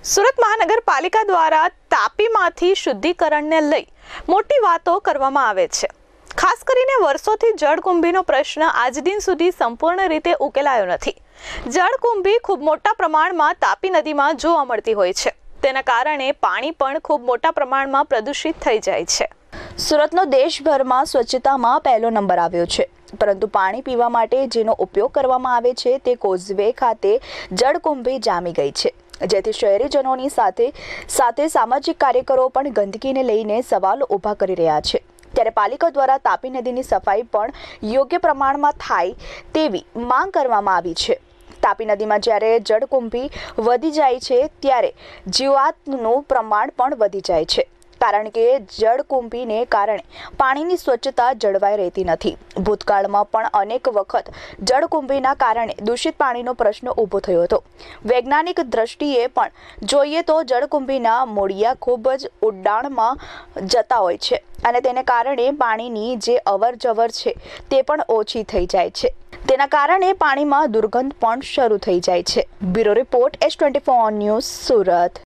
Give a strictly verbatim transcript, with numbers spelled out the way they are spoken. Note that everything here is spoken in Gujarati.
સુરત મહાનગરપાલિકા દ્વારા તાપીમાંથી શુદ્ધિકરણને લઈ મોટી વાતો કરવામાં આવે છે। ખાસ કરીને વર્ષોથી જળકુંભીનો પ્રશ્ન આજ દિન સુધી સંપૂર્ણ રીતે ઉકેલાયો નથી। જળકુંભી ખૂબ મોટા પ્રમાણમાં તાપી નદીમાં જોવા મળતી હોય છે। તેના કારણે પાણી પણ ખૂબ મોટા પ્રમાણમાં પ્રદૂષિત થઈ જાય છે। સુરતનો દેશભરમાં સ્વચ્છતામાં પહેલો નંબર આવ્યો છે, પરંતુ પાણી પીવા માટે જેનો ઉપયોગ કરવામાં આવે છે તે કોઝવે ખાતે જળકુંભી જામી ગઈ છે, જેથી શહેરીજનોની સાથે સાથે સામાજિક કાર્યકરો પણ ગંદકીને લઈને સવાલો ઊભા કરી રહ્યા છે। ત્યારે પાલિકા દ્વારા તાપી નદીની સફાઈ પણ યોગ્ય પ્રમાણમાં થાય તેવી માંગ કરવામાં આવી છે। તાપી નદીમાં જ્યારે જળકુંભી વધી જાય છે ત્યારે જીવાતનું પ્રમાણ પણ વધી જાય છે, કારણ કે જળકુંભીને કારણે પાણીની સ્વચ્છતા જળવાઈ રહેતી નથી। ભૂતકાળમાં પણ અનેક વખત જળકુંભીના કારણે દૂષિત પાણીનો પ્રશ્ન ઊભો થયો હતો। વૈજ્ઞાનિક દ્રષ્ટિએ પણ જોઈએ તો જળકુંભીના મૂળિયા ખૂબ જ ઉડાણમાં જતા હોય છે અને તેને કારણે પાણીની જે અવર જવર છે તે પણ ઓછી થઈ જાય છે। તેના કારણે પાણીમાં દુર્ગંધ પણ શરૂ થઈ જાય છે। Bureau report S twenty four news, Surat.